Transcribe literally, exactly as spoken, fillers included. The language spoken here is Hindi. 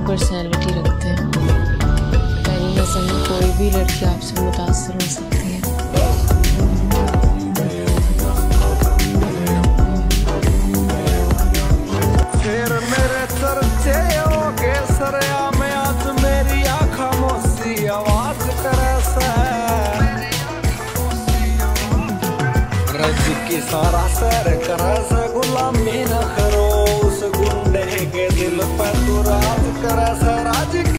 पर्सनैलिटी रखते हैं। पहली नज़र में कोई भी लड़की आपसे मुतासर हो सकती है। फिर मेरे चर्चे के सरया में आज मेरी आँखों मोसी आवाज करे से रज की सारा सैर करे से गुलामी न करो उस गुंडे के दिल पे तू राज कर